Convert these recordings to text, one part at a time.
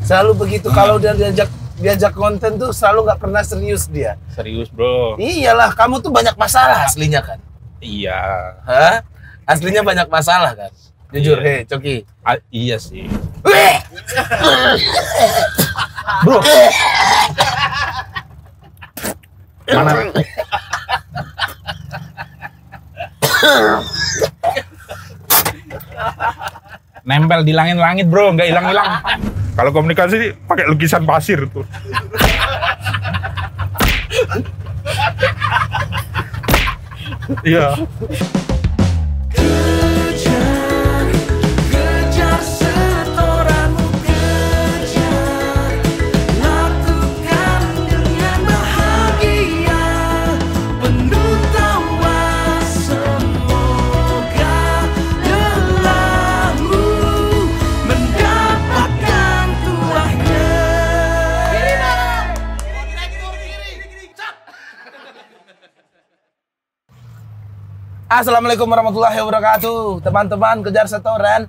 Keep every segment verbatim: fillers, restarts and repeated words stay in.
Selalu begitu. Hmm. Kalau dia diajak diajak konten tuh selalu nggak pernah serius dia. Serius bro. Iyalah, kamu tuh banyak masalah aslinya kan. Iya. Hah? Aslinya banyak masalah kan. Jujur, iya. Hei, Coki. A iya sih. Bro. Mana? Nempel di langit-langit bro, nggak hilang-hilang. Kalau komunikasi pakai lukisan pasir tuh. Iya. Assalamualaikum warahmatullahi wabarakatuh, teman-teman kejar setoran.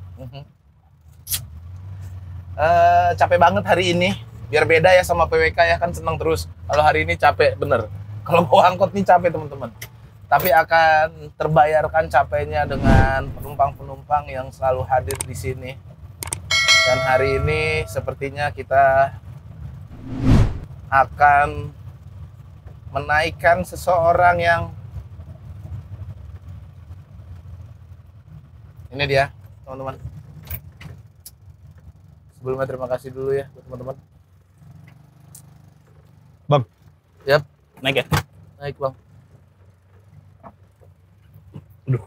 uh, Capek banget hari ini. Biar beda ya sama P W K ya, kan seneng terus. Kalau hari ini capek bener. Kalau bawa angkot nih capek teman-teman. Tapi akan terbayarkan capeknya dengan penumpang-penumpang yang selalu hadir di sini. Dan hari ini sepertinya kita akan menaikkan seseorang yang ini dia, teman-teman. Sebelumnya terima kasih dulu ya buat teman-teman. Bang. Yap. Naik ya? Naik, Bang. Aduh.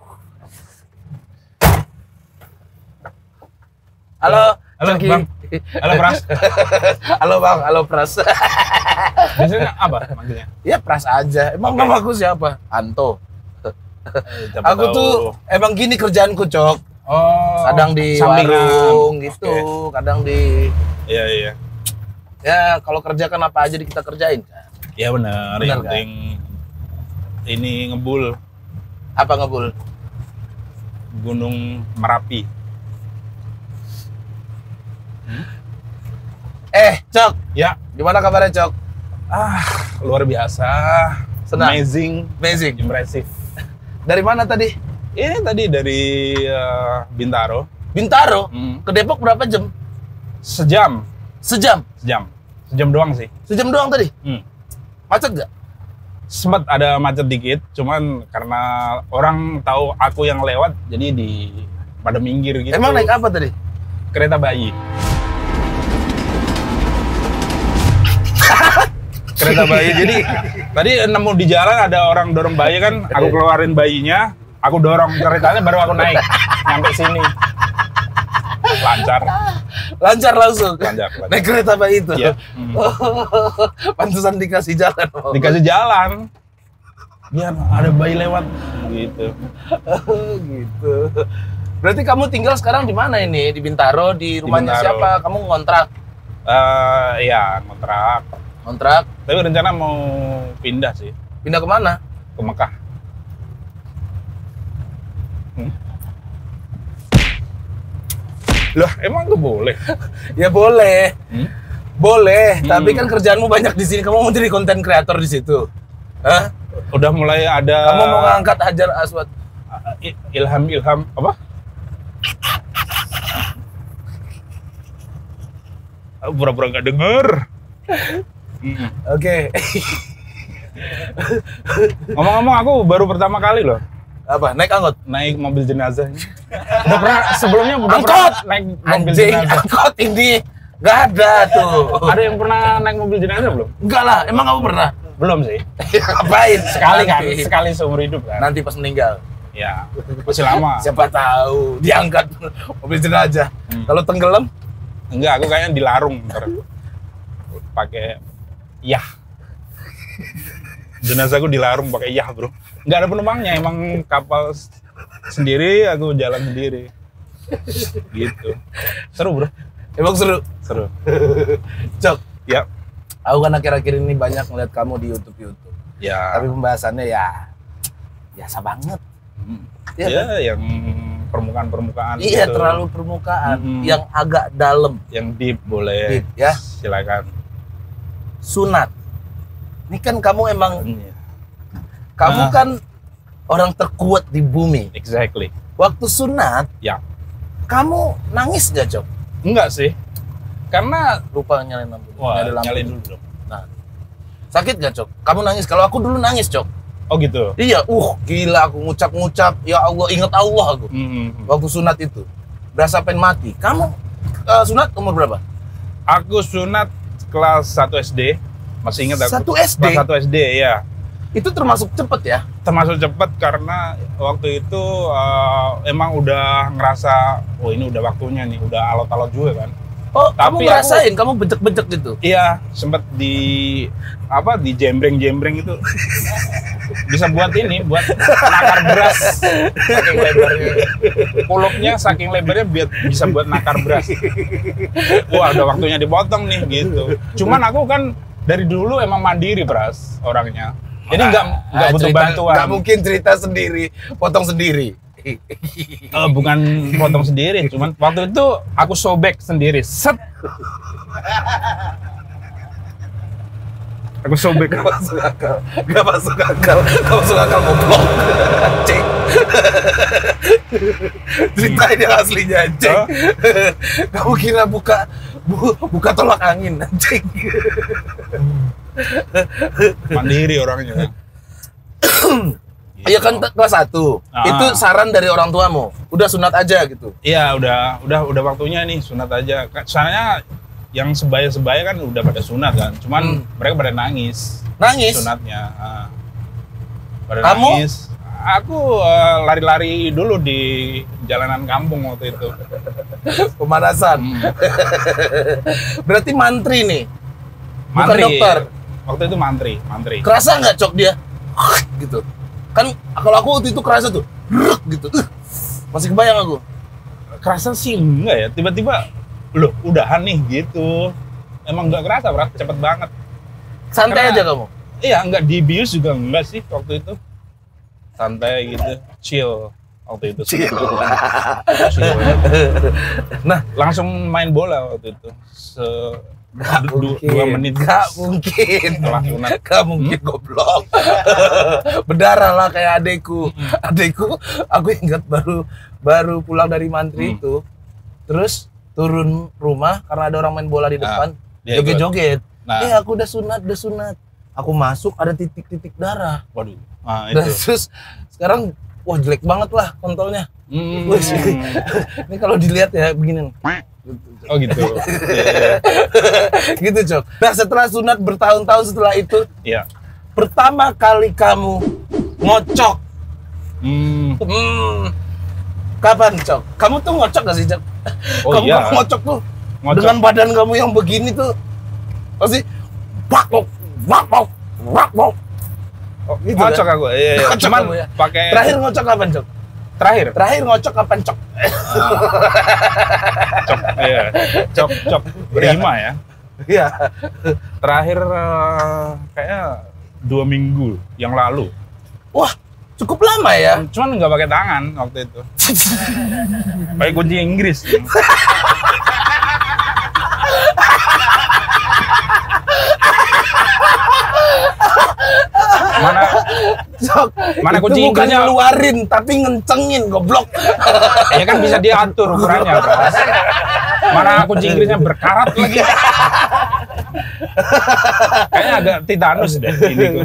Halo, halo Coki. Bang. Halo Pras. Halo Bang, halo Pras. Biasanya apa manggilnya? Ya Pras aja. Emang okay. Nama aku siapa? Anto. Eh, aku tahu. Tuh emang gini kerjaanku, Cok. Oh, kadang di sampingan. Warung gitu, okay. Kadang di iya iya. Ya kalau kerja kan apa aja kita kerjain kan. Iya benar. Yang penting kan? Ini ngebul. Apa ngebul? Gunung Merapi. Hmm? Eh, Cok. Ya. Gimana kabarnya, Cok? Ah, luar biasa. Senang. Amazing. Amazing. Impressive. Dari mana tadi? Ini tadi dari uh, Bintaro. Bintaro? Hmm. Ke Depok berapa jam? Sejam. Sejam? Sejam. Sejam doang sih. Sejam doang tadi? Hmm. Macet gak? Sempat ada macet dikit, cuman karena orang tahu aku yang lewat, jadi di pada minggir gitu. Emang naik apa tadi? Kereta bayi. Kereta bayi. Jadi tadi nemu di jalan ada orang dorong bayi kan, aku keluarin bayinya, aku dorong keretanya baru aku naik nyampe sini. Lancar. Lancar langsung. Lancar. lancar. Naik kereta bayi itu. Iya. Hmm. Pantesan dikasih jalan. Oh. Dikasih jalan. Biar ada bayi lewat gitu. Gitu. Berarti kamu tinggal sekarang di mana ini? Di Bintaro, di rumahnya di Bintaro. Siapa? Kamu ngontrak? Eh uh, ya, ngontrak. Kontrak. Tapi rencana mau pindah sih. Pindah ke mana? Ke Mekah. Hmm? Loh, emang tuh boleh? Ya boleh. Hmm? Boleh, hmm. Tapi kan kerjaanmu banyak di sini. Kamu mau jadi konten kreator di situ. Hah? Udah mulai ada. Kamu mau ngangkat Hajar Aswad. Ilham-ilham apa? Pura-pura nggak denger. Mm. Oke. Okay. Ngomong-ngomong aku baru pertama kali loh. Apa? Naik angkot? Naik mobil jenazah. Udah pernah sebelumnya udah angkot? Pernah naik mobil Anjing, jenazah. Angkot ini nggak ada tuh. Ada yang pernah naik mobil jenazah belum? Enggak lah. Emang kamu pernah? Belum sih. Ngapain? Sekali kan? Sekali seumur hidup kan. Nanti pas meninggal. Ya, masih lama. Siapa tahu diangkat mobil jenazah. Hmm. Kalau tenggelam? Enggak, aku kayaknya dilarung ntar. Pakai yah. Jenazahku dilarung pakai yah, bro. Nggak ada penumpangnya, emang kapal sendiri, aku jalan sendiri. Gitu. Seru, bro. Emang seru? Seru. Cok. Ya. Aku kan akhir-akhir ini banyak ngeliat kamu di YouTube-YouTube. Ya. Tapi pembahasannya ya biasa banget. Hmm. Ya, ya yang permukaan-permukaan Iya, gitu. terlalu permukaan. Mm-mm. Yang agak dalam. Yang deep boleh. Deep, ya. Silakan. Sunat. Ini kan kamu emang, Iya. kamu Ah. kan orang terkuat di bumi. Exactly. Waktu sunat, Ya. kamu nangis gak, Cok? Enggak sih. Karena Lupa nyalain lampu. wah, Nyalain lampu. nyalain dulu dong. Nah, sakit gak, Cok? Kamu nangis? Kalau aku dulu nangis, Cok. Oh gitu. Iya, uh, gila aku ngucap-ngucap. Ya Allah, ingat Allah aku. Mm-mm. Waktu sunat itu. Berasa pengen mati. Kamu uh, sunat umur berapa? Aku sunat kelas satu S D. Masih ingat aku. Satu S D? Kelas satu S D, ya. Itu termasuk cepet ya? Termasuk cepat karena waktu itu uh, emang udah ngerasa, oh ini udah waktunya nih, udah alot-alot juga kan. Oh, Tapi kamu ngerasain, kamu bejek-bejek gitu? Iya, sempet di apa di jembreng-jembreng itu. Bisa buat ini, buat nakar beras. Saking lebarnya. Kulupnya saking lebarnya biar bisa buat nakar beras. Wah, udah waktunya dipotong nih gitu. Cuman aku kan dari dulu emang mandiri, Bras, orangnya. Jadi nggak nggak Ah, butuh cerita- bantuan. nggak mungkin cerita sendiri, potong sendiri. Eh, bukan potong sendiri, cuman waktu itu aku sobek sendiri. Set. Aku sobek. Gak masuk akal, gak masuk akal, gak masuk akal, goblok. Cek. Ceritain yang aslinya, cek. Hah? Kamu kira buka bu, buka tolak angin, cek. Mandiri orangnya. Iya kan t- kelas satu. Ah. Itu saran dari orang tuamu. Udah sunat aja gitu. Iya, udah udah udah waktunya nih sunat aja. Ka- Soalnya yang sebaya-sebaya kan udah pada sunat kan. Cuman Hmm. mereka pada nangis Nangis. sunatnya. Ah. Pada Kamu? nangis. Aku eh, lari-lari dulu di jalanan kampung waktu itu. Pemanasan. Hmm. Berarti mantri nih. Bukan Mantri. dokter. Waktu itu mantri, mantri. Kerasa nggak, Cok, dia? Gitu. Kan kalau aku waktu itu kerasa tuh. Gitu. Uh, Masih kebayang aku. Kerasa sih enggak ya, tiba-tiba loh udahan nih gitu. Emang nggak kerasa, berat cepet banget. Santai Karena- aja kamu. Iya, nggak dibius juga enggak sih waktu itu. Santai gitu, chill waktu itu. Chill. Chill. Nah, Langsung main bola waktu itu. Se Gak du- mungkin. dua menit Gak mungkin. setelah sunat. Gak mungkin, goblok. Berdarah lah kayak adekku. Adekku, aku ingat baru baru pulang dari mantri Hmm. itu. Terus turun rumah karena ada orang main bola di Ah, depan. dia Joget-joget. Nah, Eh, aku udah sunat, udah sunat. Aku masuk ada titik-titik darah. waduh. Nah, Dan itu. terus sekarang wah jelek banget lah kontolnya. Hmm. Wih, ini kalau dilihat ya begini. Oh gitu. Iya, Gitu, Cok. Nah, setelah sunat bertahun-tahun setelah itu, iya. pertama kali kamu ngocok. Hmm. Hmm. Kapan, Cok? Kamu tuh ngocok gak sih, Cok? Oh kamu iya. kalau ngocok tuh Ngocok. dengan badan kamu yang begini tuh pasti wakok, wakok, wakok. Oh, Gitu ngocok kan? aku. Iya, iya. Ngocok Cuman kamu ya? pakai Terakhir ngocok kapan, Cok? terakhir. Terakhir ngocok kapan, Cok? Cok, iya. Cok, cok berima ya. Iya. Terakhir eh, kayaknya dua minggu yang lalu. Wah, cukup lama ya. Cuman nggak pakai tangan waktu itu. Pakai kunci Inggris. Mana Cok, Mana itu kunci bukan Inggrisnya? ngeluarin, tapi ngencengin, goblok. ya kan bisa diatur ukurannya, Bras. Mana kunci Inggrisnya berkarat lagi. Kayaknya agak titanus deh ini. Gua.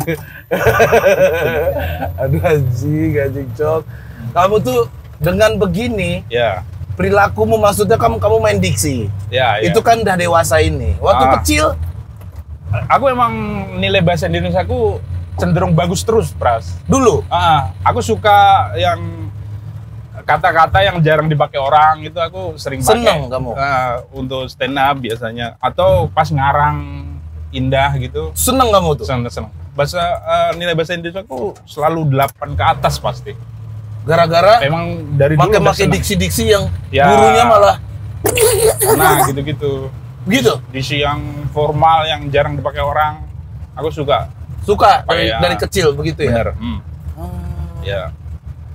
Aduh, anjing, anjing, Cok. Kamu tuh dengan begini, Ya, perilakumu maksudnya kamu kamu main diksi. ya, ya. Itu kan udah dewasa ini. Waktu Ah. kecil, Aku emang nilai bahasa Indonesia aku cenderung bagus terus, Pras. dulu. Ah, aku suka yang kata-kata yang jarang dipakai orang itu aku sering pakai. Seneng kamu? Ah, untuk stand up biasanya atau pas ngarang indah gitu. Seneng kamu tuh. Seneng, seneng. Bahasa eh, nilai bahasa Indonesia aku selalu delapan ke atas pasti. Gara-gara Emang dari dulu udah make-make seneng. diksi-diksi yang Ya. gurunya malah Nah, gitu-gitu. gitu. Diksi yang formal yang jarang dipakai orang, aku suka. Suka dari, Ya. dari kecil begitu ya. Bener. Hmm. Hmm. Ya.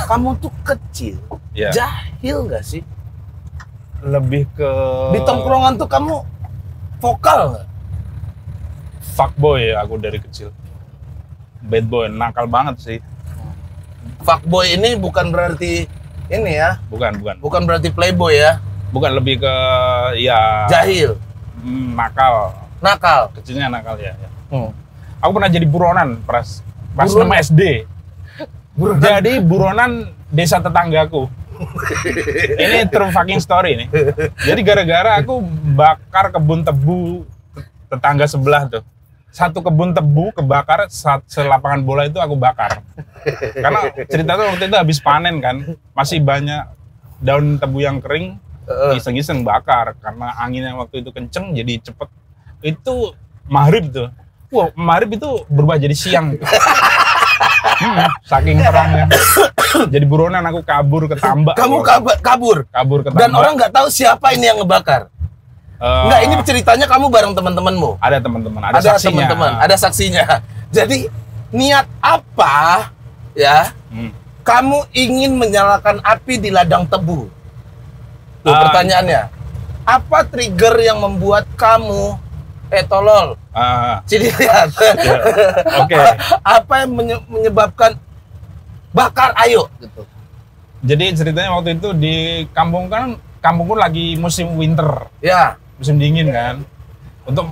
kamu tuh kecil, Ya. jahil gak sih? Lebih ke Di tongkrongan tuh kamu vokal nggak? fuckboy aku dari kecil. Bad boy, nakal banget sih. Fuckboy ini bukan berarti ini ya, Bukan, bukan. bukan berarti playboy ya, Bukan, lebih ke ya jahil, mm, nakal. nakal. Kecilnya nakal ya. ya. Hmm. Aku pernah jadi buronan pas pas Buronan? enam S D. Buronan? Jadi buronan desa tetanggaku. Ini true fucking story nih. Jadi gara-gara aku bakar kebun tebu tetangga sebelah tuh. Satu kebun tebu kebakar, saat selapangan bola itu aku bakar. Karena ceritanya waktu itu habis panen kan, masih banyak daun tebu yang kering, Heeh. iseng-iseng bakar. Karena anginnya waktu itu kenceng, jadi cepet. Itu maghrib tuh. Wah, maghrib itu berubah jadi siang. Hmm, saking terangnya. Jadi buronan aku kabur ke tambak. Kamu kab- kabur kabur ke tambak. dan orang nggak tahu siapa ini yang ngebakar. Eh, Enggak, ini ceritanya kamu bareng teman-temanmu. ada teman-teman, ada, Ada saksinya. teman-teman, ada saksinya. Jadi niat apa ya? Hmm. Kamu ingin menyalakan api di ladang tebu? Tuh Ah. pertanyaannya. Apa trigger yang membuat kamu eh tolol? Ah, Sini lihat. ya. Oke. Apa yang menye- menyebabkan bakar ayo gitu. Jadi ceritanya waktu itu di kampung kan, kampungku lagi musim winter, Ya. musim dingin kan. Untuk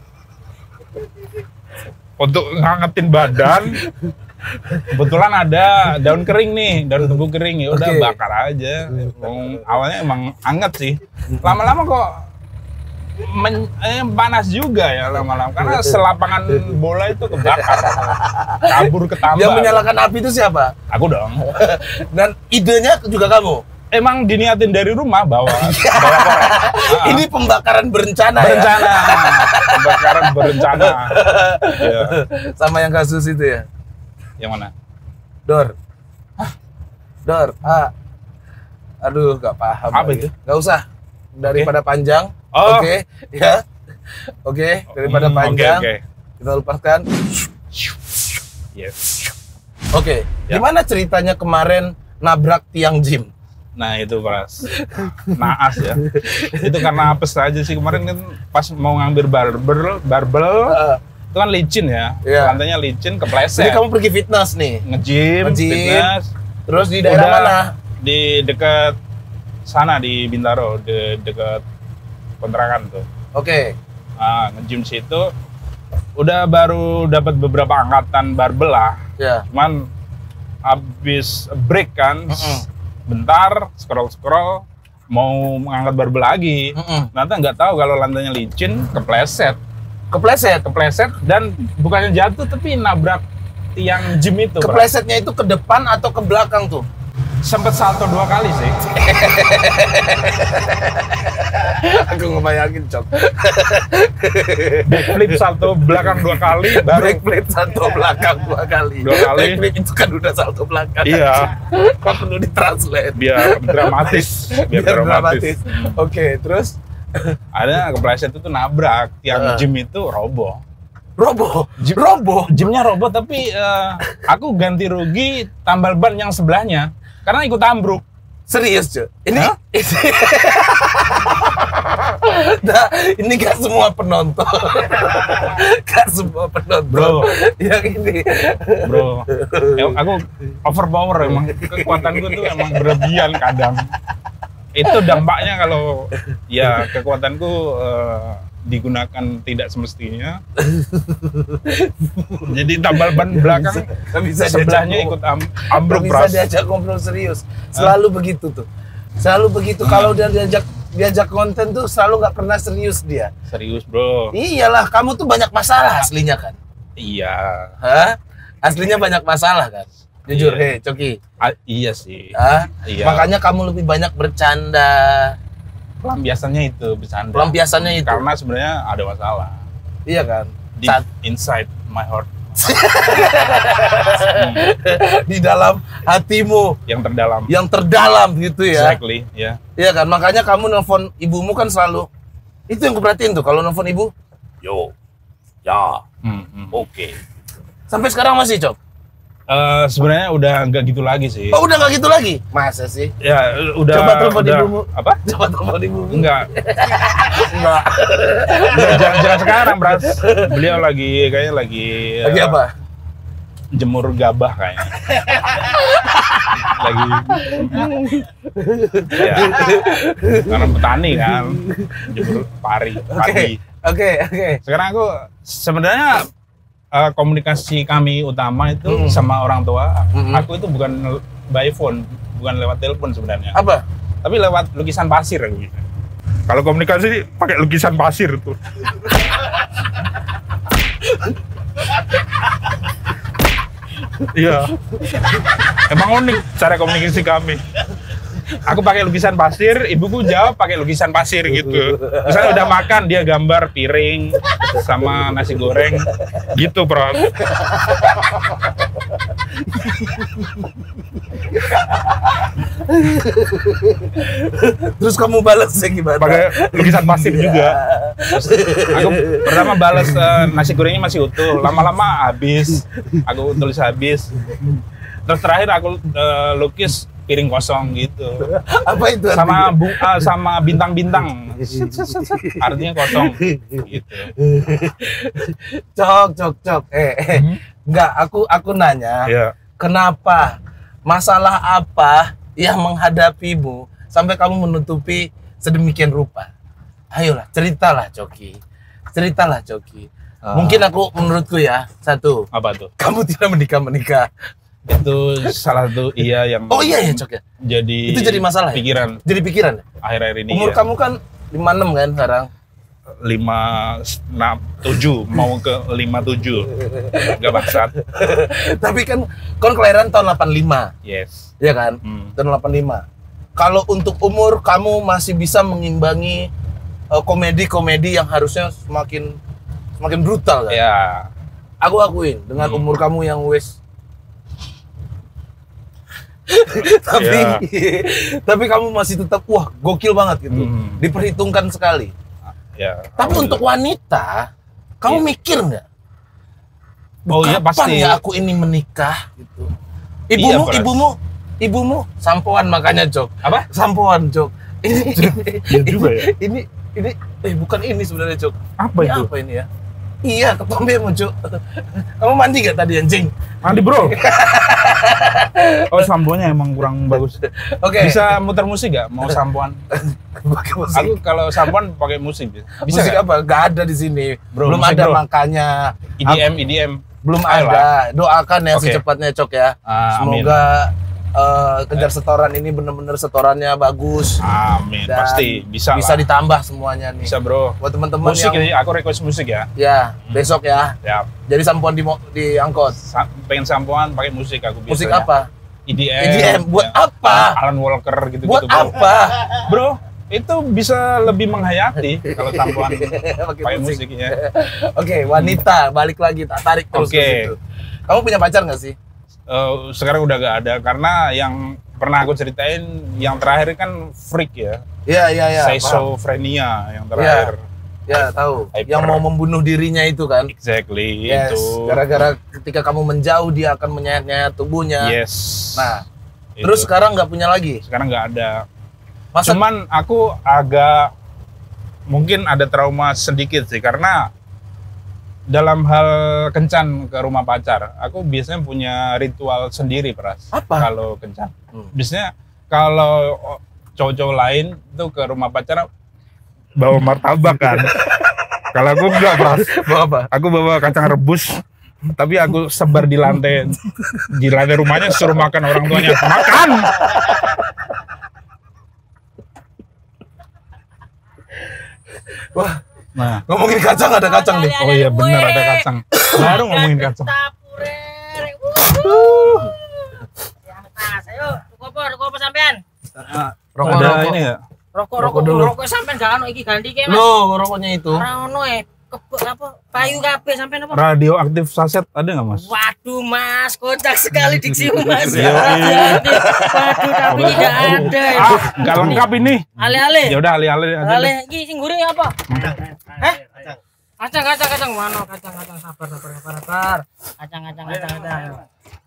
untuk ngangetin badan, kebetulan ada daun kering nih, daun tebu kering, ya udah Oke. bakar aja. Wong, awalnya emang anget sih. Lama-lama kok men, eh, panas juga ya lama-lama karena selapangan bola itu kebakar. Kabur ke tambak. Yang menyalakan api itu siapa? Aku dong. Dan idenya juga kamu. Emang diniatin dari rumah bawa bawa korek. Ah, Ini pembakaran berencana, berencana, pembakaran berencana. Ya. Sama yang kasus itu ya. Yang mana? Dor. Dor. Ah. Aduh, gak paham. Apa lagi. itu? Gak usah. Daripada panjang. Oh. Oke, ya. Oke, daripada Hmm, oke, panjang. oke. Kita lepaskan. Yes. Oke. Ya. Gimana ceritanya kemarin nabrak tiang gym? Nah itu Pras, naas ya. Itu karena apes aja sih kemarin kan pas mau ngambil barbel, barbel Heeh. itu kan licin ya, Iya. lantainya licin, Jadi kepleset. kamu pergi fitness nih. Nge-gym, Nge-gym. fitness, Terus di daerah Udah mana? di dekat sana di Bintaro, di dekat kontrakan tuh. Oke. Nah, nge-gym situ udah baru dapat beberapa angkatan barbel lah. Ya. Cuman habis break kan, Mm-mm. bentar scroll-scroll mau mengangkat barbel lagi. Mm-mm. Ternyata nggak tahu kalau lantainya licin, kepleset, Kepleset. kepleset dan bukannya jatuh tapi nabrak tiang gym itu. Bro. Keplesetnya itu ke depan atau ke belakang tuh? Sempet salto dua kali sih. Aku ngebayangin, Cok. Backflip salto belakang dua kali, baru Backflip salto belakang dua kali. Dua kali. Backflip itu kan udah salto belakang. Iya. Kok perlu ditranslate? biar dramatis, biar, Biar dramatis. dramatis. Oke, terus Ada kepleset itu nabrak tiang Uh. gym itu roboh. roboh. Gym- Roboh. Gymnya roboh tapi eh, aku ganti rugi tambal ban yang sebelahnya karena ikut ambruk. Serius, Cok. Ini Hah? ini, nah, ini gak semua penonton. Gak semua penonton. Bro. Yang ini. Bro, eh, aku overpower emang kekuatanku tuh emang berlebihan kadang. Itu dampaknya kalau ya kekuatanku eh, digunakan tidak semestinya. Jadi tambal ban belakang Gak bisa sebelahnya diajak ikut am ngomong. ambruk, Gak bisa Bros. diajak ngobrol serius. Selalu begitu tuh. Selalu begitu. Kalau dia diajak diajak konten tuh selalu nggak pernah serius dia. Serius, Bro. Iyalah, kamu tuh banyak masalah aslinya kan. Iya. Hah? Aslinya banyak masalah kan. Jujur, Iya. hei, Coki. Ah, iya sih. Hah? Iya. Makanya kamu lebih banyak bercanda. Pelampiasannya itu bercanda. Pelampiasannya itu. Karena sebenarnya ada masalah. Iya kan? Deep Saat inside my heart. di dalam hatimu Yang terdalam. yang terdalam gitu ya. Exactly, ya. Iya kan? Makanya kamu nelfon ibumu kan selalu. Itu yang kuperhatiin tuh kalau nelfon ibu. Yo. Ya. Hmm, hmm. Oke. Sampai sekarang masih, Cok? Uh, sebenarnya udah nggak gitu lagi sih. Oh, udah nggak gitu lagi? Masa sih? Ya, udah. Coba telepon udah, ibumu. Apa? Coba telepon ibumu. Enggak. Enggak. Enggak, jangan, jangan sekarang, Bras. Beliau lagi kayaknya lagi Lagi uh, apa? Jemur gabah kayaknya. Lagi ya, karena petani kan. Jemur pari, Oke. padi. Oke, oke. Sekarang aku sebenarnya uh, komunikasi kami utama itu Mm. sama orang tua. Mm-mm. Aku itu bukan by phone, bukan lewat telepon sebenarnya. Apa? Tapi lewat lukisan pasir aku. Kalau komunikasi pakai lukisan pasir tuh. Iya. Emang unik cara komunikasi kami. Aku pakai lukisan pasir, ibuku jawab pakai lukisan pasir gitu. Misalnya udah makan, dia gambar piring sama nasi goreng gitu, Bro. Terus kamu balas gimana? Pakai lukisan pasir juga. Terus aku pertama balas uh, nasi gorengnya masih utuh, lama-lama habis. Aku tulis habis. Terus terakhir aku uh, lukis piring kosong gitu. Apa itu? Sama bu, uh, sama bintang-bintang. Artinya kosong gitu. Cok, cok, cok. Eh, eh. Hmm? Enggak, aku aku nanya. Ya. Kenapa? Masalah apa yang menghadapimu sampai kamu menutupi sedemikian rupa? Ayolah, ceritalah, Coki. Ceritalah, Coki. Uh. Mungkin aku menurutku ya, satu. Apa tuh? Kamu tidak menikah-menikah. Itu salah satu iya yang Oh iya ya, Cok ya. Jadi Itu jadi masalah ya? pikiran Jadi pikiran ya? akhir-akhir ini. Umur ya. kamu kan lima puluh enam kan sekarang? lima enam tujuh mau ke lima tujuh. Enggak bangsat. Tapi kan kon kelahiran tahun delapan puluh lima, Yes. ya kan? Hmm. Tahun delapan puluh lima. Kalau untuk umur kamu masih bisa mengimbangi uh, komedi-komedi yang harusnya semakin semakin brutal kan? Ya. Aku akuin dengan Hmm. umur kamu yang wes tapi Ya. tapi kamu masih tetap wah gokil banget gitu. Hmm. Diperhitungkan sekali. Ya. Tapi untuk wanita, kamu Iya. mikir nggak? Oh iya Kapan pasti. ya aku ini menikah gitu. Iya, Ibumu, Pras. ibumu, ibumu sampoan makanya, Jok. Apa? Sampoan, Jok. Ini Iya juga ya. Ini ini eh bukan ini sebenarnya, Jok. Apa Ini itu? apa ini ya? Iya, ketombe mau, Jok. Kamu mandi gak tadi, anjing? Mandi, Bro. Oh, sampoannya emang kurang bagus. Oke. Bisa muter musik gak? Mau sampoan? Pakai musik. Aku kalau sampoan pakai musik. Bisa Musik nggak? apa? Gak ada di sini. Bro, Belum musik, ada bro. makanya. E D M, E D M. Belum Ayolah. ada. Doakan ya Oke. secepatnya, Cok ya. Ah, amin. Semoga eh, kejar setoran ini bener-bener setorannya bagus. Amin, Dan pasti bisa Bisa lah. ditambah semuanya nih. Bisa, Bro. Buat teman-teman Musik yang ini aku request musik ya. ya besok ya. Ya, Jadi sampoan di mo- di angkot. sa- pengen sampoan pakai musik aku biasanya. Musik apa? E D M. E D M buat ya. apa? Alan Walker gitu-gitu, Buat Bro. apa? Bro, itu bisa lebih menghayati kalau sampoan Pakai pakai musik. musiknya. Oke, wanita balik lagi tak tarik terus Oke. ke situ. Kamu punya pacar nggak sih? Eh, sekarang udah gak ada karena yang pernah aku ceritain yang terakhir kan freak ya, Iya, iya, iya. paham. schizophrenia yang terakhir. Ya, tahu. Hyper. Yang mau membunuh dirinya itu kan? Exactly Yes. itu. Gara-gara ketika kamu menjauh dia akan menyayat-nyayat tubuhnya. Yes. Nah, Itu. terus sekarang nggak punya lagi. sekarang nggak ada. Masa Cuman aku agak mungkin ada trauma sedikit sih karena dalam hal kencan ke rumah pacar, aku biasanya punya ritual sendiri, Pras. Apa? Kalau kencan. Hmm. Biasanya kalau cowok-cowok lain tuh ke rumah pacar bawa martabak kan. Kalau aku enggak, Pras. bawa apa? Aku bawa kacang rebus, tapi aku sebar di lantai di lantai rumahnya, suruh makan orang tuanya. Makan. Wah, Nah, ngomongin kacang ada kacang nih. oh iya benar ada kacang. Baru ngomongin kacang. Yang tas, ayo, tuku apa, tuku apa sampean? Rokok, Ada rokok. ini enggak? Rokok, Rokok rokok, dulu. rokok sampean gak ono iki ganti ke Mas. Loh, rokoknya itu. Ora ono e. Kebe apa? Payu kabeh sampean apa? Radioaktif saset ada nggak, Mas? Waduh Mas, kocak sekali diksimu Mas. Iya, iya. Waduh, tapi tidak ada. ya. Ah, nggak lengkap ini. Ale-ale. Ya udah ali-ali aja. Ale, deh. iki sing gurih apa? Hah? Kacang, kacang, kacang. Mana kacang, kacang. Sabar, sabar, sabar, sabar. Kacang, kacang, kacang, kacang.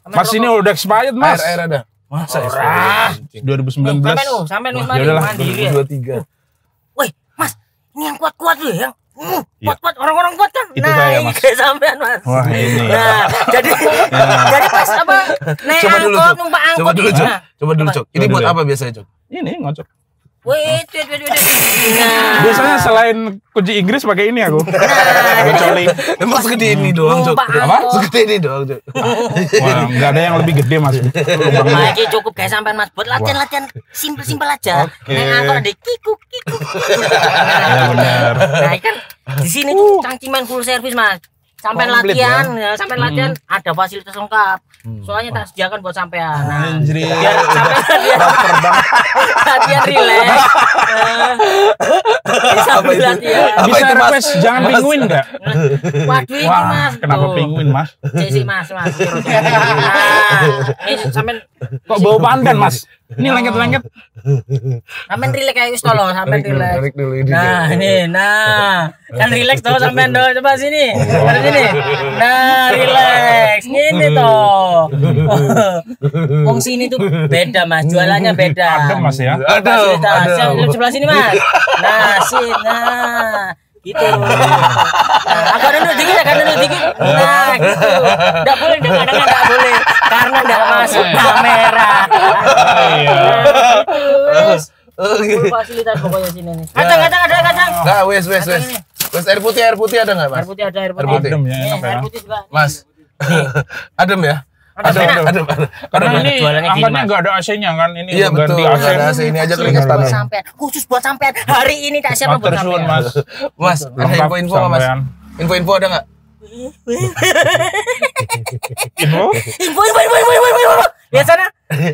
Mas ini udah expired, Mas. Air air ada. Masa Ora. dua ribu sembilan belas. Sampai lu, sampai lu Ya mandi udahlah, mandiri ya. dua ribu dua puluh tiga. Woi, Mas, ini yang kuat-kuat tuh yang uh, Iya. kuat-kuat orang-orang kuat kan. Itu nah, saya, ini Mas. kayak sampean, Mas. Wah, ini. Nah, jadi jadi pas apa? Naik Coba dulu, angkot, Cok. numpak angkot. Coba dulu, Cok. Nah, Coba dulu, Cok. Ini Coba buat dulu. apa biasanya, Cok? Ini ngocok. wait, wait, wait, wait. Nah, Biasanya selain kunci Inggris pakai ini aku. nah, Ngocoli. Emang segede ini doang, Cok. Numpak Apa? angkot. Segede ini doang, Cok. Wah, enggak ada yang lebih gede, Mas. Nah, ini cukup kayak sampean, Mas. Buat latihan-latihan simpel-simpel aja. Oke. Naik angkot ada kikuk kikuk. Ya benar. Nah, kan di sini tuh cangciman full service, Mas. Sampai Komplit, latihan, ya, sampai latihan ada fasilitas lengkap. Soalnya tak sediakan buat sampean. Nah, Anjir. biar sampean latihan, latihan rileks. Nah, bisa Apa itu? latihan. Apa Bisa itu, Mas? request jangan Mas. penguin enggak? Waduh ini, Wah, Mas. kenapa Tuh. penguin, Mas? Cek sih, Mas, Mas. Nah, ini sampean Kok bau pandan, Mas? Ini lengket-lengket. sampean rileks kayak wis tolong, sampean Tarik dulu, rileks. tarik dulu ini. Nah, ini, nah, kan rileks toh sampean toh, coba sini, dari sini, nah, rileks, gini toh. Wong sini tuh beda, Mas, jualannya beda. Adem, Mas ya. Adem, Fasilitas, adem. yang sebelah sini, Mas. Nah, sini, nah, gitu. Nah, agak duduk dikit, agak duduk dikit. Nah, gitu. Nggak boleh, dengar dengar nggak boleh, karena nggak masuk kamera. Iya. Terus. Oke. Full fasilitas pokoknya sini nih. Kacang, kacang, ada kacang. Nah, wes, wes, wes. Wes air putih, air putih ada nggak, Mas? Air putih ada, air Air putih. putih. Adem ya, Nih, enak ya. air putih juga. Mas. Adem ya? Adem, Adem, enak. adem, adem. Karena Adem. ini Jualannya gini, angkatnya Mas. enggak ada A C-nya kan, ini Iya, ganti betul. A C. Nggak ada A C, ini aja keringat buat tanah. sampean. Khusus buat sampean. Hari ini tak siapa buat Matur suwun, sampean. Mas. Mas, ada Lengkap info-info nggak, Mas? sampean. Info-info ada nggak? Info? Info, info, info, info, info, info. Lihat sana.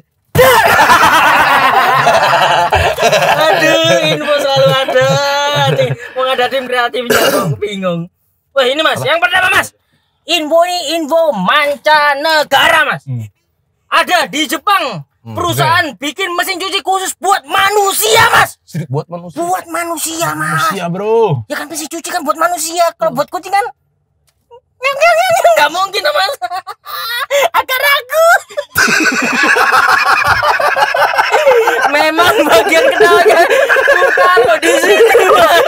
Aduh, info selalu ada. Nih, mau ada tim kreatifnya dong, bingung. Wah, ini Mas, yang pertama Mas. Info ini info mancanegara, Mas. Hmm. Ada di Jepang. Hmm, Perusahaan bikin mesin cuci khusus buat manusia, Mas. Sedikit buat manusia. Buat manusia, Mas. Iya, Bro. Ya kan mesin cuci kan buat manusia. Kalau buat kucing kan nyang, nyang, nyang, nyang. Nggak mungkin, Mas. Agak ragu. Memang bagian ketawanya bukan loh di situ, Mas.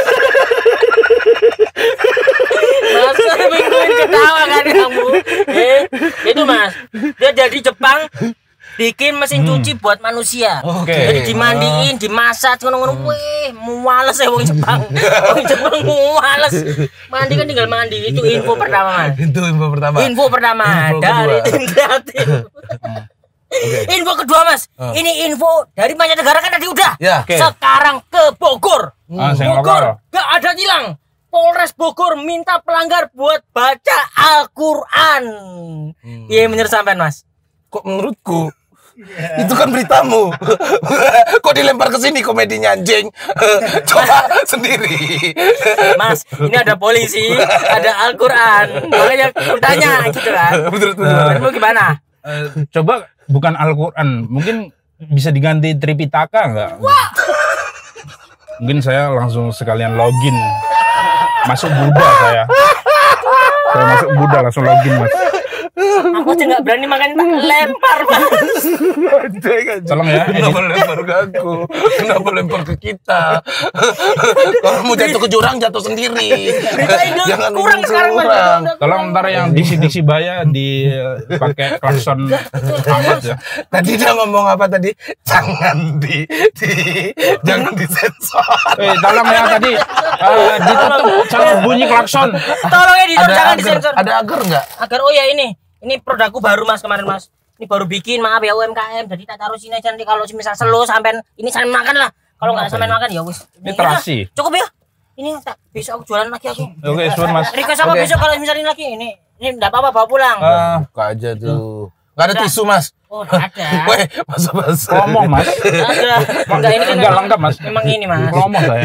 Masa mingguin ketawa kan kamu? Eh, itu Mas. Dia dari Jepang bikin mesin cuci buat manusia. Oke. Jadi dimandiin, dimasak, ngono-ngono. Wih, muales ya wong Jepang. Wong Jepang muales. Mandi kan tinggal mandi. Itu info pertama, Mas. Itu info pertama. Info pertama Info dari kedua. tim kreatif. Info kedua, Mas. Oh. Ini info dari mancanegara kan tadi udah. Ya. Oke. Sekarang ke Bogor. Ah, yang Bogor lokal. gak ada tilang. Polres Bogor minta pelanggar buat baca Al-Quran. Hmm. Iya menurut sampean, Mas? Kok menurutku? Itu kan beritamu. Kok dilempar ke sini komedinya anjing? Coba sendiri. Mas, ini ada polisi, ada Al-Quran. Makanya aku tanya gitu kan. Menurut Menurutmu gimana? Eh, coba bukan Al-Quran, mungkin bisa diganti Tripitaka enggak? Mungkin saya langsung sekalian login. Masuk Buddha saya. Saya masuk Buddha langsung login, Mas. Aku aja nggak berani makan tak lempar, Mas. Tolong ya, Kenapa edit. lempar ke aku? Kenapa lempar ke kita? Kalau mau jatuh ke jurang jatuh sendiri. Itu Jangan kurang ngomong sekarang, Mas. kurang. Udah Tolong kurang. ntar yang diksi-diksi baya dipakai klakson angkot ya. Tadi dia ngomong apa tadi? Jangan di, di jangan disensor. Eh, tolong ya tadi eh, ditutup sama bunyi klakson. Tolong editor Ada jangan agar, disensor. ada agar nggak? Agar oh ya ini, ini produkku baru Mas kemarin Mas. Ini baru bikin, maaf ya U M K M. Jadi tak taruh sini aja nanti kalau misal selo sampean ini sampean makan lah. Kalau nggak sampean makan ya wis. Ini terasi. Udah, cukup ya. Ini tak besok aku jualan lagi aku. Oke, suwun, Mas. Request apa Oke. besok kalau misalnya lagi ini ini enggak apa-apa bawa pulang. Eh, Buka aja tuh. Nggak ada Udah. tisu, Mas. Oh, nggak ada. Weh, masa-masa. Ngomong, Mas. Ada. Enggak ini kan Enggak memang- lengkap, Mas. Memang ini Mas. Ngomong saya.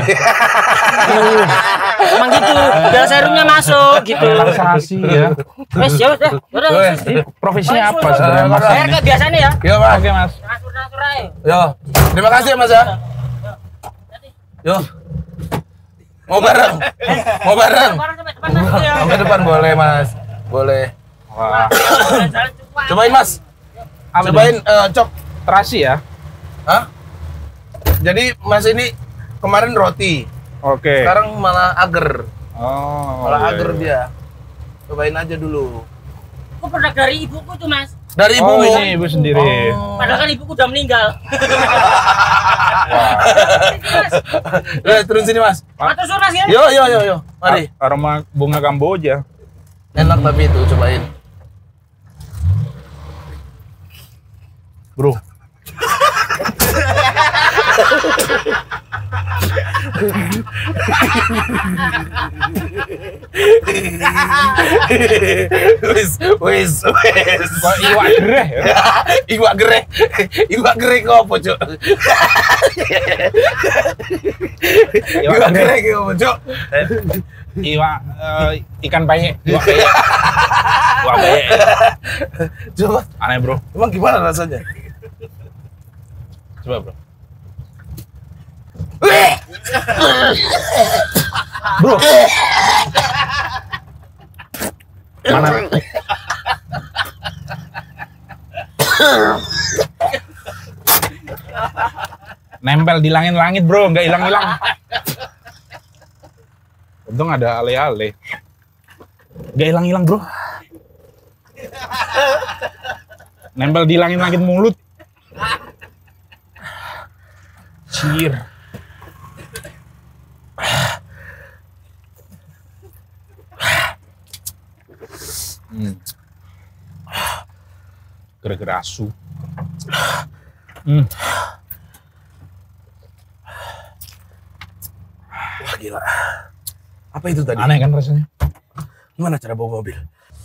Emang gitu. Biar serumnya masuk gitu. Relaksasi ya. Wes ya udah. Udah. Weh. wes. Ini profesinya apa sebenarnya, Mas? Saya ini? kayak biasanya ya. Yo, Mas. Oke, Mas. Transfer-transfer aja. Yo. Terima kasih ya, Mas ya. Yo. Mau bareng? Mau bareng? Barang sampai depan Mas ya. Sampai depan boleh, Mas. Boleh. Wah. Jalan-jalan cuma. Cobain, Mas. Apa Cobain uh, Cok. terasi ya. Hah? Jadi Mas ini kemarin roti. Oke. Sekarang malah agar. Oh. Malah iya, agar iya. dia. Cobain aja dulu. Aku produk dari ibuku tuh mas. Dari Oh, ibumu. ini ibu sendiri. Oh. Padahal kan ibuku udah meninggal. Wah. Udah, turun sini Mas. Atau suras ya? Yo yo yo yo. Mari. Ar- Aroma bunga Kamboja. Enak tapi itu cobain. Bro. Wis wis wis. Kok iwak gereh ya? Iwak gereh. Iwak gereh kok apa, Cuk? Iwak gereh kok apa, Cuk? Iwak eh, ikan paye. Iwak paye. Iwak paye. Coba, Aneh, Bro. emang gimana rasanya? Coba, Bro. Weh! Bro. Mana? Nempel di langit-langit, Bro, nggak hilang-hilang. Untung ada ale-ale. Nggak hilang-hilang, Bro. Nempel di langit-langit mulut. Cier. Hmm. Gara-gara asu. Hmm. Wah, gila. Apa itu tadi? Aneh kan rasanya? Gimana cara bawa mobil?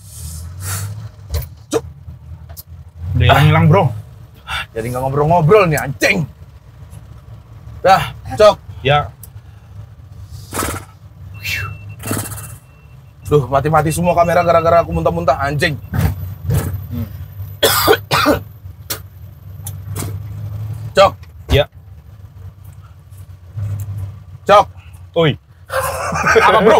Cuk, Udah hilang-hilang, Bro. jadi nggak ngobrol-ngobrol nih, anjing. Dah, Cok. Ya, Duh, mati-mati semua kamera gara-gara aku muntah-muntah, anjing. Hmm. Cok, ya. Cok. Oi. Apa, Bro?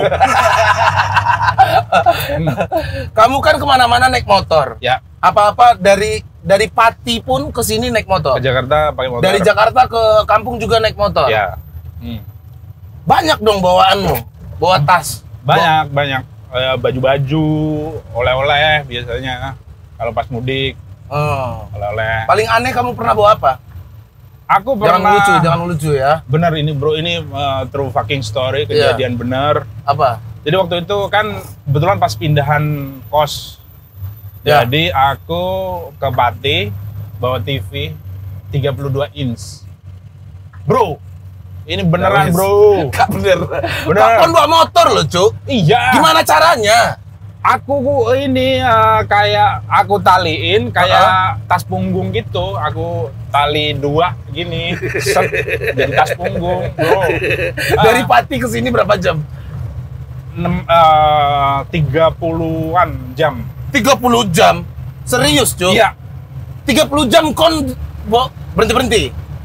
Hmm. Kamu kan kemana-mana naik motor. Ya, Apa-apa dari dari Pati pun ke sini naik motor. ke Jakarta pakai motor. Dari Jakarta ke kampung juga naik motor. Ya. Hmm. Banyak dong bawaanmu, bawa tas. Banyak, banyak. Eh, baju-baju, oleh-oleh biasanya. Kalau pas mudik, Oh. oleh-oleh. Paling aneh kamu pernah bawa apa? Aku Jangan pernah. lucu, jangan lucu ya. Bener ini, Bro, ini uh, true fucking story, Iya. kejadian bener. Apa? Jadi waktu itu kan kebetulan pas pindahan kos. Ya. Jadi aku ke Pati bawa T V tiga puluh dua inch. Bro, ini beneran, Wis. Bro. Gak bener. Bener. Kapan bawa motor loh, Cuk? Iya. Gimana caranya? Aku ku- ini uh, kayak aku taliin kayak tas punggung gitu. Aku tali dua gini, set, jadi tas punggung, Bro. Dari Pati ke sini berapa jam? enam uh, tiga puluhan jam. tiga puluh jam. Serius, Cuk? Iya. tiga puluh jam kon bo- berhenti-berhenti.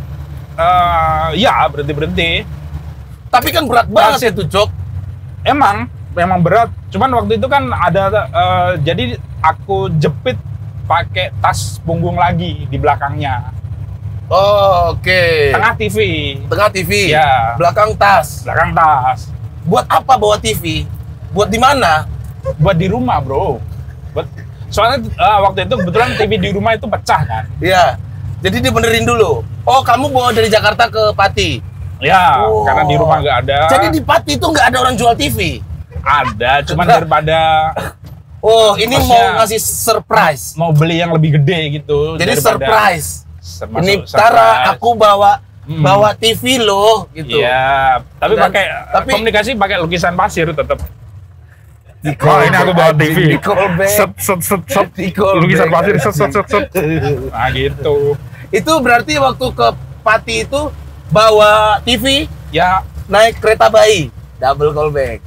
Eh, ya berhenti-berhenti. Tapi kan berat banget itu, Cuk. Emang, memang berat. Cuman waktu itu kan ada, eh, jadi aku jepit pakai tas punggung lagi di belakangnya. Oh, oke. Tengah T V, Tengah T V. Iya. Belakang tas. belakang tas. Buat apa bawa T V? Buat di mana? Buat di rumah, Bro. Buat, soalnya eh, waktu itu kebetulan T V di rumah itu pecah kan. Iya. Jadi dibenerin dulu. Oh, kamu bawa dari Jakarta ke Pati. Ya, Oh. karena di rumah nggak ada. Jadi di Pati itu nggak ada orang jual T V. Ada, cuman daripada Oh, ini mau Maksudnya- ngasih surprise. mau beli yang lebih gede gitu. Jadi daripada- surprise. Termasuk Ini surprise. Tara, aku bawa Hmm. bawa T V loh gitu. Iya, tapi Dan- pakai tapi- komunikasi pakai lukisan pasir tetap. Di Oh, ini aku bawa T V. Di callback. Set set set set. Di callback. Lukisan pasir set set set set. Nah, gitu. Itu berarti waktu ke Pati itu bawa T V, Ya, naik kereta bayi. Double callback.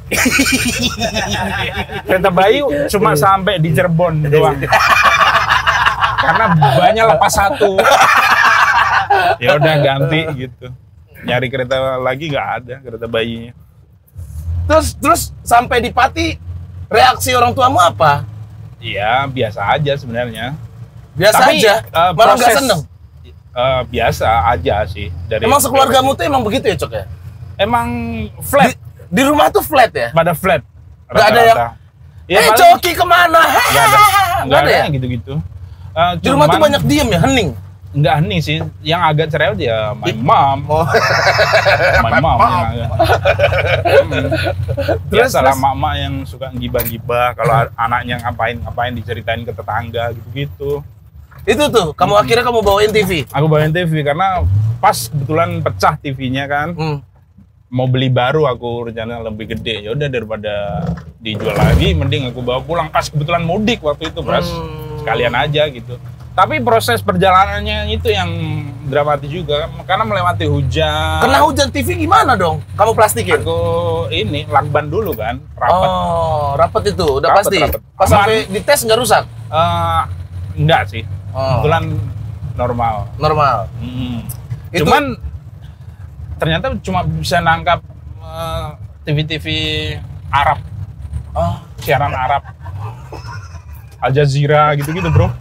kereta Bayu cuma sampai di Cirebon doang. Karena banyak lepas satu. Ya udah ganti gitu. Nyari kereta lagi nggak ada kereta bayinya. Terus terus sampai di Pati, reaksi orang tuamu apa? Iya, biasa aja sebenarnya. Biasa Tapi, aja. uh, Malah nggak proses- seneng. Uh, biasa aja sih. Dari Emang sekeluargamu tuh emang begitu ya, Cok ya? Emang flat, Di, di rumah tuh flat ya? pada flat. Nggak ada yang, rata-rata. Eh, paling- Coki kemana? Nggak ada, Nggak nggak ada ada ya? yang gitu-gitu. Uh, Di rumah tuh cuman- banyak diem ya, hening. Nggak hening sih, yang agak cerewet ya my mom, Oh. my mom. yang agak- Hmm. Terus, Biasalah terus? mak-mak yang suka gibah-gibah kalau anaknya ngapain-ngapain diceritain ke tetangga gitu-gitu. Itu tuh, kamu akhirnya kamu bawain T V. Aku bawain T V karena pas kebetulan pecah T V-nya kan. Hmm. Mau beli baru aku rencana lebih gede. Ya udah daripada dijual lagi mending aku bawa pulang pas kebetulan mudik waktu itu, Bras. Hmm. Sekalian aja gitu. Tapi proses perjalanannya itu yang dramatis juga karena melewati hujan. Kena hujan T V gimana dong? Kamu plastikin? Aku ini lakban dulu kan, rapat. Oh, rapet itu, udah Rapet, pasti. rapet. Pas Aman. sampai dites nggak rusak? Eh, enggak sih. Oh. Kebetulan normal. Normal. Hmm. Itu- Cuman ternyata cuma bisa nangkap eh, T V-T V Arab, Oh, siaran Arab, Al Jazeera gitu-gitu bro.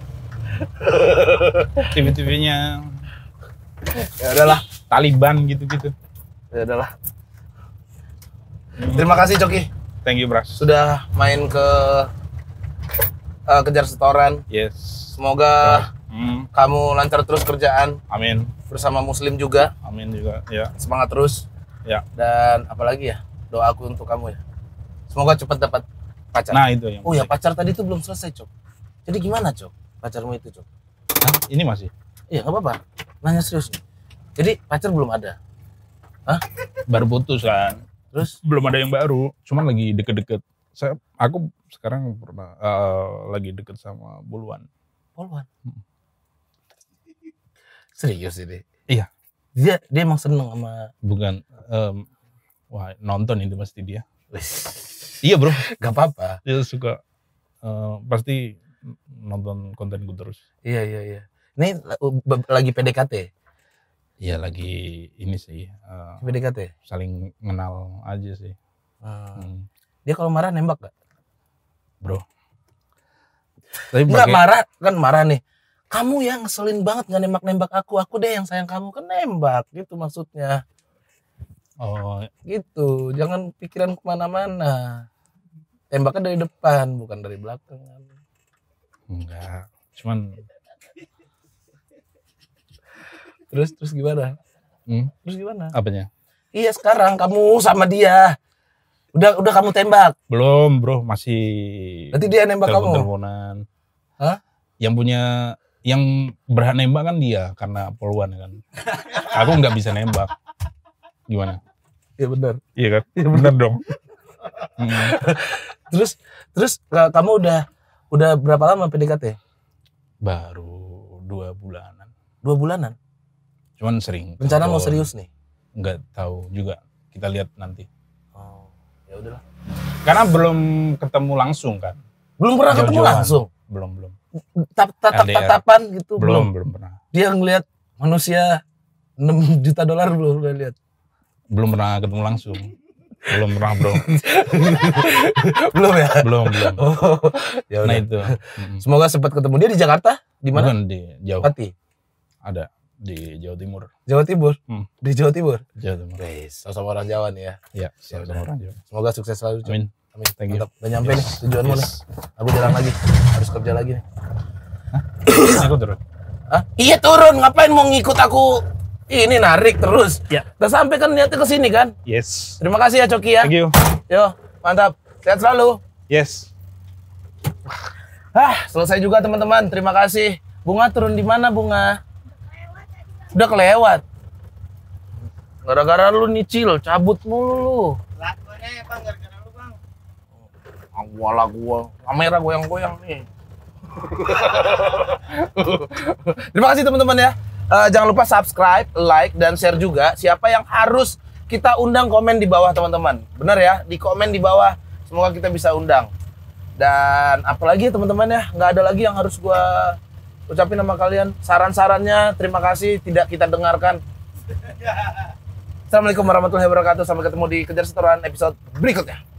T V-T V-nya ya udahlah. Taliban gitu-gitu. Ya udahlah. Terima kasih Coki Thank you Bras. sudah main ke eh, kejar setoran. Yes. Semoga Hmm, kamu lancar terus kerjaan amin, bersama Muslim juga. amin juga. Ya, Semangat terus. ya. Dan apalagi ya, doaku untuk kamu ya. Semoga cepat dapat pacar. Nah itu yang. Oh ya, pacar tadi tuh belum selesai, Cok. Jadi gimana, Cok? Pacarmu itu, Cok? Hah? Ini masih. Iya, nggak apa-apa. Nanya serius nih. Jadi pacar belum ada. Hah? Baru putus kan. Terus? Belum ada yang baru. Cuman lagi deket-deket. Saya, aku sekarang pernah eh, lagi deket sama Buluan. Polwan. Serius ini? Iya. Dia dia emang seneng sama. Bukan. em, wah nonton itu pasti dia. Wis. Iya bro. Gak apa-apa. Dia suka. eh, pasti nonton kontenku terus. Iya iya iya. Ini uh, lagi P D K T. Iya lagi ini sih. eh, P D K T. saling kenal aja sih. Hmm. Hmm. Dia kalau marah nembak gak? Bro. Tapi Enggak pakai- marah kan marah nih. Kamu yang ngeselin banget nggak nembak-nembak aku. Aku deh yang sayang kamu kan nembak gitu maksudnya. Oh Gitu. Jangan pikiran kemana-mana. Tembaknya dari depan bukan dari belakang. enggak. Cuman. Terus terus gimana? Hmm, Terus gimana? apanya? Iya sekarang kamu sama dia. Udah udah kamu tembak. Belum bro. Masih. Berarti dia nembak kamu. telepon-teleponan. Hah? Yang punya. Yang berhak nembak kan dia. Karena Polwan kan. Aku nggak bisa nembak. Gimana? Iya benar. Iya kan? Bener dong. Hmm. Terus terus ka- kamu udah udah berapa lama P D K T? Baru dua bulanan. Dua bulanan. Cuman sering. Rencana mau telepon. serius nih. Nggak tahu juga. Kita lihat nanti. Oh, ya udahlah. Karena belum ketemu langsung kan. Belum pernah ketemu Jauh-jauhan. langsung. Belum belum. Tap- Tatap L D R. tatapan gitu Belum belum. belum pernah. Dia ngelihat manusia enam juta dolar belum udah lihat. Belum pernah ketemu langsung. Belum pernah bro. Belum ya? Belum belum. Oh, ya Nah udah. itu. Mm. Semoga sempat ketemu dia di Jakarta. Di mana? Bukan di jauh. Pati. Ada di Jawa Timur. Jawa Timur. Hmm. Di Jawa Timur. Jawa Timur. Wes, sama orang Jawa nih ya. Iya, Ya sama udah. orang Jawa. Semoga sukses selalu. Cok. Amin. Amin. Thank you. Mantap. Udah nyampe nih tujuanmu nih. Yes. Aku jalan lagi. Harus kerja lagi nih. Aku turun. Hah? Iya turun. Ngapain mau ngikut aku? Ini narik terus. Ya. Udah sampai kan niatnya ke sini kan? Yes. Terima kasih ya Coki ya. Thank you. Yo, mantap. Sehat selalu. Yes. Ah, selesai juga teman-teman. Terima kasih. Bunga turun di mana, Bunga? Udah kelewat. Gara-gara lu nyicil, cabut mulu lu. Lakunya bang, gara-gara lu bang. Ah, gua lah gua. Kamera goyang-goyang nih. Terima kasih teman-teman ya. Eh, jangan lupa subscribe, like, dan share juga. Siapa yang harus kita undang, komen di bawah teman-teman. Benar ya? Di komen di bawah. Semoga kita bisa undang. Dan apalagi ya teman-teman ya, nggak ada lagi yang harus gua ucapin sama kalian. Saran-sarannya terima kasih tidak kita dengarkan. Assalamualaikum warahmatullahi wabarakatuh. Sampai ketemu di Kejar Setoran episode berikutnya.